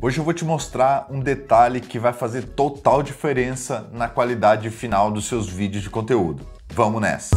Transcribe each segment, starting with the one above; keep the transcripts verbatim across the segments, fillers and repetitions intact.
Hoje eu vou te mostrar um detalhe que vai fazer total diferença na qualidade final dos seus vídeos de conteúdo. Vamos nessa!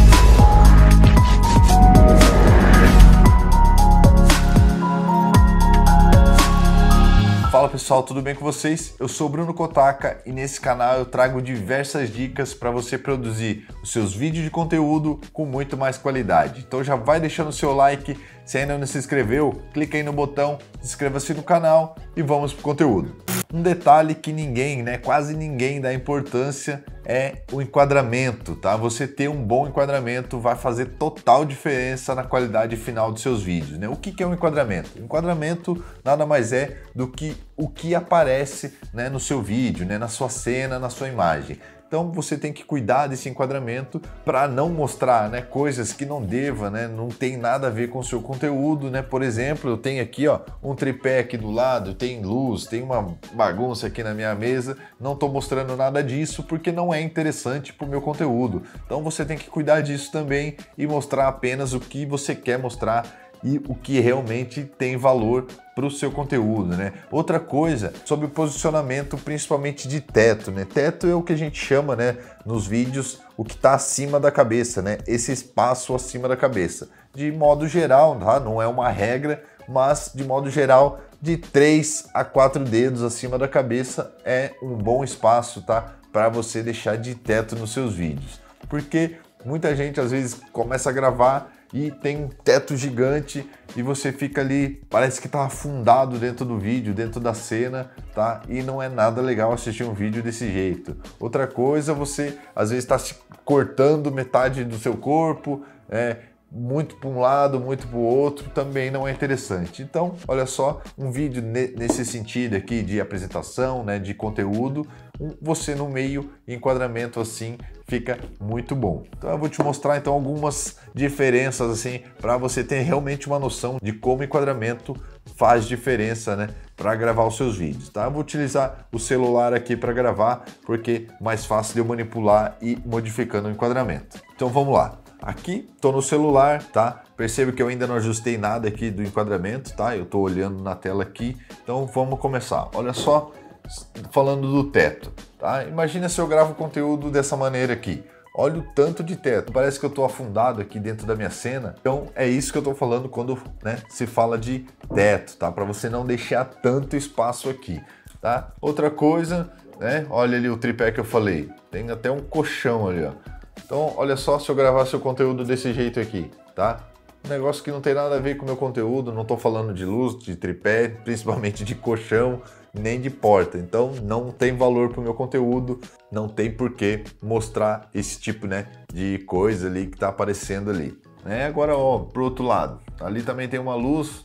Fala pessoal, tudo bem com vocês? Eu sou o Bruno Kotaka e nesse canal eu trago diversas dicas para você produzir os seus vídeos de conteúdo com muito mais qualidade. Então já vai deixando o seu like, se ainda não se inscreveu, clica aí no botão, inscreva-se no canal e vamos pro conteúdo. Um detalhe que ninguém, né, quase ninguém dá importância é o enquadramento, tá? Você ter um bom enquadramento vai fazer total diferença na qualidade final dos seus vídeos, né? O que que é um enquadramento? Enquadramento nada mais é do que o que aparece, né, no seu vídeo, né, na sua cena, na sua imagem. Então você tem que cuidar desse enquadramento para não mostrar, né, coisas que não deva, né, não tem nada a ver com o seu conteúdo, né? Por exemplo, eu tenho aqui, ó, um tripé aqui do lado, tem luz, tem uma bagunça aqui na minha mesa, não estou mostrando nada disso porque não é interessante para o meu conteúdo. Então você tem que cuidar disso também e mostrar apenas o que você quer mostrar e o que realmente tem valor para o seu conteúdo, né? Outra coisa sobre o posicionamento, principalmente de teto, né? Teto é o que a gente chama, né, nos vídeos, o que está acima da cabeça, né? Esse espaço acima da cabeça. De modo geral, tá? Não é uma regra, mas de modo geral, de três a quatro dedos acima da cabeça é um bom espaço, tá? Para você deixar de teto nos seus vídeos. Porque muita gente às vezes começa a gravar e tem um teto gigante e você fica ali, parece que tá afundado dentro do vídeo, dentro da cena, tá? E não é nada legal assistir um vídeo desse jeito. Outra coisa, você às vezes está se cortando metade do seu corpo, é, muito para um lado, muito para o outro, também não é interessante. Então, olha só, um vídeo nesse sentido aqui de apresentação, né, de conteúdo, você no meio, enquadramento assim, fica muito bom. Então eu vou te mostrar então algumas diferenças assim, para você ter realmente uma noção de como o enquadramento faz diferença, né, para gravar os seus vídeos, tá? Eu vou utilizar o celular aqui para gravar, porque é mais fácil de eu manipular e modificando o enquadramento. Então vamos lá. Aqui, tô no celular, tá? Percebe que eu ainda não ajustei nada aqui do enquadramento, tá? Eu tô olhando na tela aqui, então vamos começar. Olha só, falando do teto, tá? Imagina se eu gravo conteúdo dessa maneira aqui. Olha o tanto de teto, parece que eu tô afundado aqui dentro da minha cena. Então é isso que eu tô falando quando, né, se fala de teto, tá? Para você não deixar tanto espaço aqui, tá? Outra coisa, né? Olha ali o tripé que eu falei, tem até um colchão ali, ó. Então, olha só se eu gravar seu conteúdo desse jeito aqui, tá? Um negócio que não tem nada a ver com o meu conteúdo, não tô falando de luz, de tripé, principalmente de colchão, nem de porta. Então, não tem valor pro meu conteúdo, não tem por que mostrar esse tipo, né, de coisa ali que tá aparecendo ali. Né? Agora, ó, pro outro lado, ali também tem uma luz.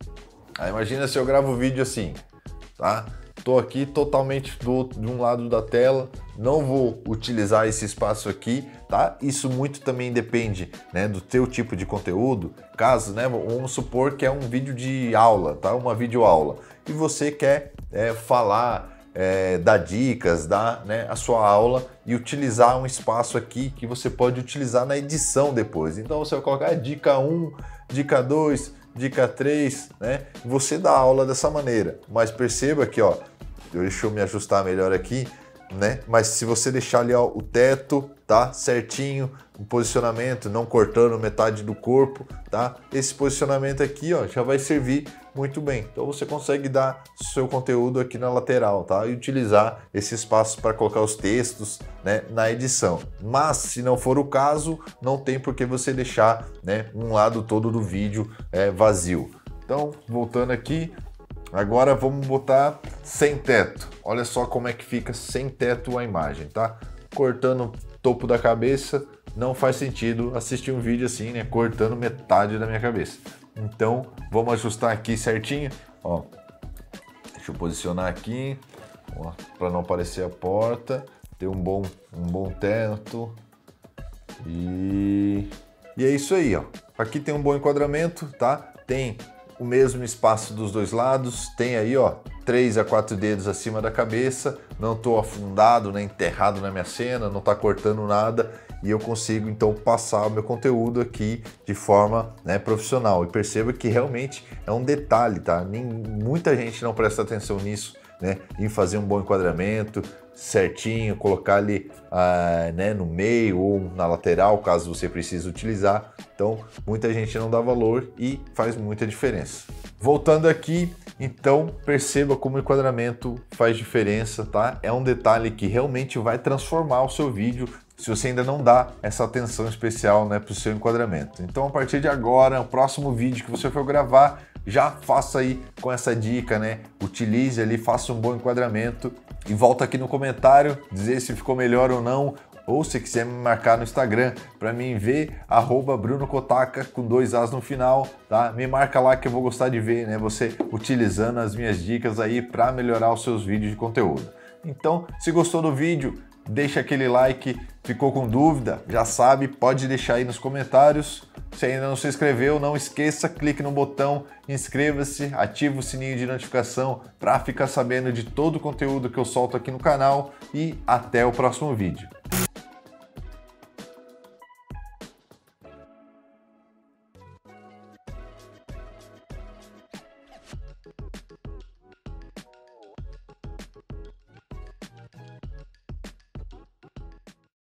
Aí, imagina se eu gravo o vídeo assim, tá? Tô aqui totalmente do, de um lado da tela, não vou utilizar esse espaço aqui, tá? Isso muito também depende, né, do teu tipo de conteúdo. Caso, né, vamos supor que é um vídeo de aula, tá? Uma videoaula. E você quer é, falar, é, dar dicas, dar, né, a sua aula e utilizar um espaço aqui que você pode utilizar na edição depois. Então você vai colocar dica um, dica dois, dica três, né? Você dá aula dessa maneira, mas perceba que, ó, deixa eu me ajustar melhor aqui, né? Mas se você deixar ali, ó, o teto, tá certinho, o posicionamento, não cortando metade do corpo, tá? Esse posicionamento aqui, ó, já vai servir muito bem. Então você consegue dar seu conteúdo aqui na lateral, tá? E utilizar esse espaço para colocar os textos, né, na edição. Mas se não for o caso, não tem por que você deixar, né, um lado todo do vídeo é, vazio. Então, voltando aqui, agora vamos botar sem teto. Olha só como é que fica sem teto a imagem, tá? Cortando o topo da cabeça, não faz sentido assistir um vídeo assim, né? Cortando metade da minha cabeça. Então, vamos ajustar aqui certinho, ó. Deixa eu posicionar aqui, para não aparecer a porta. Ter um bom, um bom teto. E... e é isso aí, ó. Aqui tem um bom enquadramento, tá? Tem o mesmo espaço dos dois lados, tem aí, ó, três a quatro dedos acima da cabeça, não tô afundado, nem enterrado na minha cena, não tá cortando nada e eu consigo então passar o meu conteúdo aqui de forma, né, profissional. E perceba que realmente é um detalhe, tá? Nem, muita gente não presta atenção nisso, né, em fazer um bom enquadramento certinho, colocar ali ah, né, no meio ou na lateral, caso você precise utilizar. Então, muita gente não dá valor e faz muita diferença. Voltando aqui, então, perceba como o enquadramento faz diferença, tá? É um detalhe que realmente vai transformar o seu vídeo se você ainda não dá essa atenção especial, né, para o seu enquadramento. Então, a partir de agora, o próximo vídeo que você for gravar, já faça aí com essa dica, né? Utilize ali, faça um bom enquadramento e volta aqui no comentário dizer se ficou melhor ou não, ou se quiser me marcar no Instagram para mim ver, arroba Bruno Kotaka com dois As no final, tá? Me marca lá que eu vou gostar de ver, né, você utilizando as minhas dicas aí para melhorar os seus vídeos de conteúdo. Então, se gostou do vídeo, deixa aquele like, ficou com dúvida, já sabe, pode deixar aí nos comentários. Se ainda não se inscreveu, não esqueça, clique no botão, inscreva-se, ative o sininho de notificação para ficar sabendo de todo o conteúdo que eu solto aqui no canal e até o próximo vídeo.